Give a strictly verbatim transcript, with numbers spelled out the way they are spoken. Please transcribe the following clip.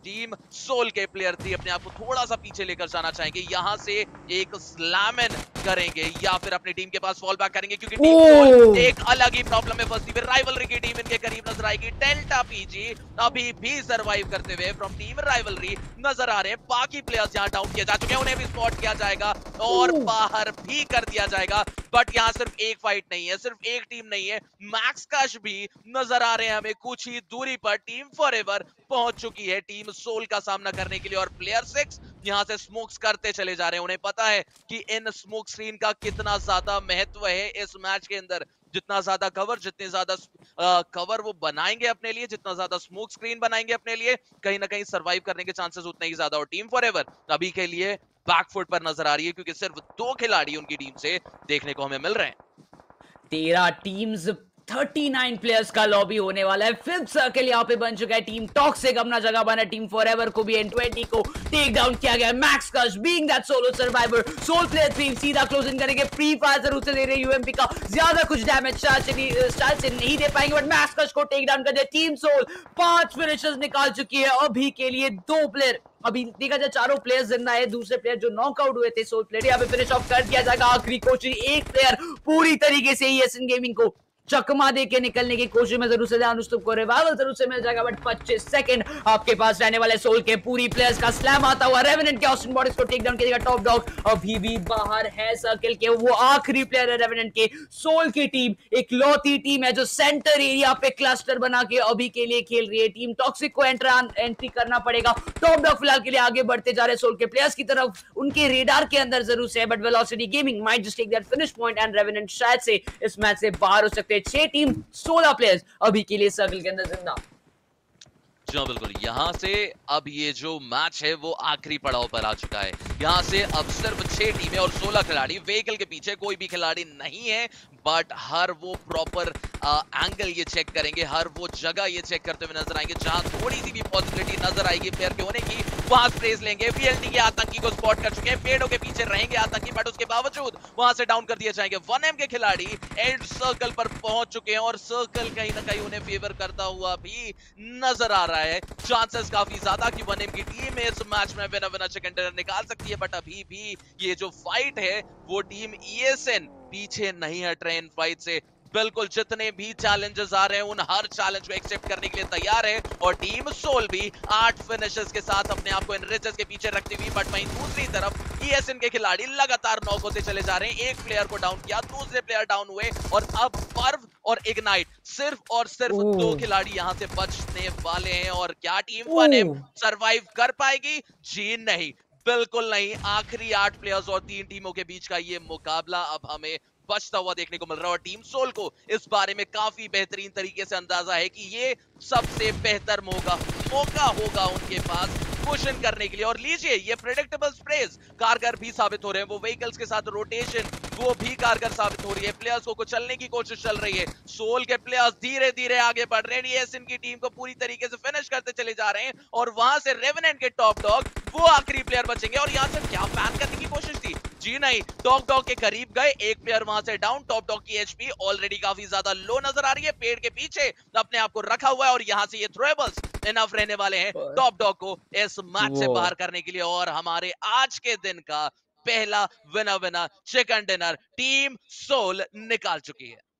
Team Soul के three थ्री अपने आप को थोड़ा सा पीछे लेकर जाना चाहेंगे, यहाँ से एक स्लैमन करेंगे या फिर अपनी टीम के पास फॉल बैक करेंगे, क्योंकि टीम सोल एक अलग ही प्रॉब्लम में फंसी हुई। राइवलरी की टीम इनके करीब नजर आएगी। डेल्टा पीजी अभी भी सर्वाइव करते हुए फ्रॉम टीम राइवलरी नजर आ रहे हैं। बाकी प्लेयर्स यहाँ डाउन किए जा चुके हैं, उन्हें भी स्पॉट किया जाएगा और बाहर भी कर दिया जाएगा। बट यहाँ सिर्फ एक फाइट नहीं है, सिर्फ एक टीम नहीं है, मैक्स कश भी नजर आ रहे हैं हमें कुछ ही दूरी पर। टीम फॉरएवर पहुंच चुकी है टीम सोल का सामना करने के लिए और प्लेयर सिक्स यहां से स्मोक्स करते चले जा रहे हैं। उन्हें पता है कि इन स्मोक स्क्रीन का कितना ज्यादा महत्व है इस मैच के अंदर। जितना ज्यादा कवर जितने ज्यादा कवर वो बनाएंगे अपने लिए, जितना ज्यादा स्मोक स्क्रीन बनाएंगे अपने लिए, कहीं ना कहीं सरवाइव करने के चांसेस उतने ही ज्यादा। और टीम फॉरएवर अभी के लिए बैकफुट पर नजर आ रही है, क्योंकि सिर्फ दो खिलाड़ी उनकी टीम से देखने को हमें मिल रहे हैं। तेरह टीम्स उनतालीस प्लेयर्स का लॉबी होने वाला है। फिफ्थ सर्कल यहाँ पे बन चुका है। टीम टॉक्सिक अपना जगह बना, टीम फॉरएवर को भी एन ट्वेंटी को टेक डाउन किया गया। मैक्स कश being that solo survivor, Soul player three सीधा क्लोज इन करेंगे। फ्री फायर जरूर से ले रहे यूएमपी का, ज्यादा कुछ डैमेज स्टार से नहीं स्टार से नहीं दे पाएंगे, बट मैक्स कश को टेक डाउन कर दिया। टीम सोल पांच फिनिशर्स निकाल चुकी है अभी के लिए। दो प्लेयर अभी देखा जाए, चारों प्लेयर्स जिंदा है, दूसरे प्लेयर जो नॉकआउट हुए थे सोल प्लेयर यहाँ पे फिनिश ऑफ कर दिया जाएगा। आखिरी कोशिश, एक प्लेयर पूरी तरीके से ईएसएन गेमिंग को चकमा दे के निकलने की कोशिश में जरूर से अनुष्टुप को रिवाइवल जरूर से मिल जाएगा, बट पच्चीस सेकंड आपके पास रहने वाले सोल के पूरी प्लेयर्स का स्लैम आता हुआ। रेवेनेंट के ऑस्टिन बॉडीज को टेक डाउन किया जाएगा। टॉप डॉग अभी भी बाहर है सर्कल के, वो आखिरी प्लेयर है रेवेनेंट के। सोल की टीम एक लौती टीम है जो सेंटर एरिया पे क्लस्टर बना के अभी के लिए खेल रही है। टीम टॉक्सिक को एंटर एंट्री करना पड़ेगा। टॉप डॉग फिलहाल के लिए आगे बढ़ते जा रहे सोल के प्लेयर्स की तरफ, उनके रेडार के अंदर जरूर से, but Velocity Gaming might just take that finish point and Revenant शायद से इस मैच से बाहर हो सकते हैं। छह टीम सोलह प्लेयर्स अभी के लिए सर्कल के अंदर जिंदा। जी हाँ बिल्कुल, यहाँ से अब ये जो मैच है वो आखिरी पड़ाव पर आ चुका है। यहाँ से अब सिर्फ छह टीमें और सोलह खिलाड़ी। व्हीकल के पीछे कोई भी खिलाड़ी नहीं है, बट हर वो प्रॉपर एंगल ये चेक करेंगे, हर वो जगह ये चेक करते हुए नजर आएंगे जहां थोड़ी सी भी पॉसिबिलिटी नजर आएगी प्लेयर के होने की, वहां स्प्रेस लेंगे। वीएलटी के आतंकी को स्पॉट कर चुके हैं, पेड़ों के पीछे रहेंगे आतंकी, बट उसके बावजूद वहां से डाउन कर दिए जाएंगे। वन एम के खिलाड़ी एंड सर्कल पर पहुंच चुके हैं और सर्कल कहीं ना कहीं उन्हें फेवर करता हुआ भी नजर आ रहा है। चांसेस काफी ज्यादा कि वन एम की टीम इस मैच में विनर विनर चिकन डिनर निकाल सकती है, बट अभी भी ये जो फाइट है वो टीम ईएसएन पीछे नहीं है ट्रेन फाइट से। बिल्कुल जितने भी चैलेंजेस आ रहे हैं उन हर चैलेंज को एक्सेप्ट करने के लिए तैयार है और टीम सोल भी आठ फिनिशेस के साथ अपने आप को एनरिचेस के पीछे रखती हुई। बट वहीं दूसरी तरफ ईएसएन के खिलाड़ी लगातार नॉक से चले जा रहे हैं। एक प्लेयर को डाउन किया, दूसरे प्लेयर डाउन हुए और अब पर्व और इग्नाइट सिर्फ और सिर्फ दो खिलाड़ी यहां से बचने वाले हैं। और क्या टीम वन एम सर्वाइव कर पाएगी? जी नहीं, बिल्कुल नहीं। आखिरी आठ प्लेयर्स और तीन टीमों के बीच का ये मुकाबला अब हमें बचता हुआ देखने को मिल रहा है और टीम सोल को इस बारे में काफी बेहतरीन तरीके से अंदाजा है कि ये सबसे बेहतर मौका मौका होगा उनके पास पुश इन करने के लिए। और लीजिए, ये प्रेडिक्टेबल स्प्रेज कारगर भी साबित हो रहे हैं। वो व्हीकल्स के साथ रोटेशन वो भी कारगर साबित हो रही है। प्लेयर्स को कुछ चलने की कोशिश चल रही है। सोल के प्लेयर्स धीरे धीरे आगे बढ़ रहे हैं, ईएसएन की टीम को पूरी तरीके से फिनिश करते चले जा रहे हैं और वहां से रेवेनेंट के टॉप डॉग वो आखिरी प्लेयर बचेंगे। और यहां से क्या बैन करने की कोशिश थी? जी नहीं, टॉप डॉग के करीब गए, एक प्लेयर वहां से डाउन। टॉप डॉग की एचपी ऑलरेडी काफी ज्यादा लो नजर आ रही है, पेड़ के पीछे अपने आप को रखा हुआ है और यहां से ये थ्रोएबल्स इनफ रहने वाले हैं टॉप डॉग को इस मैच से बाहर करने के लिए। और हमारे आज के दिन का पहला winner winner chicken dinner team Soul निकाल चुकी है।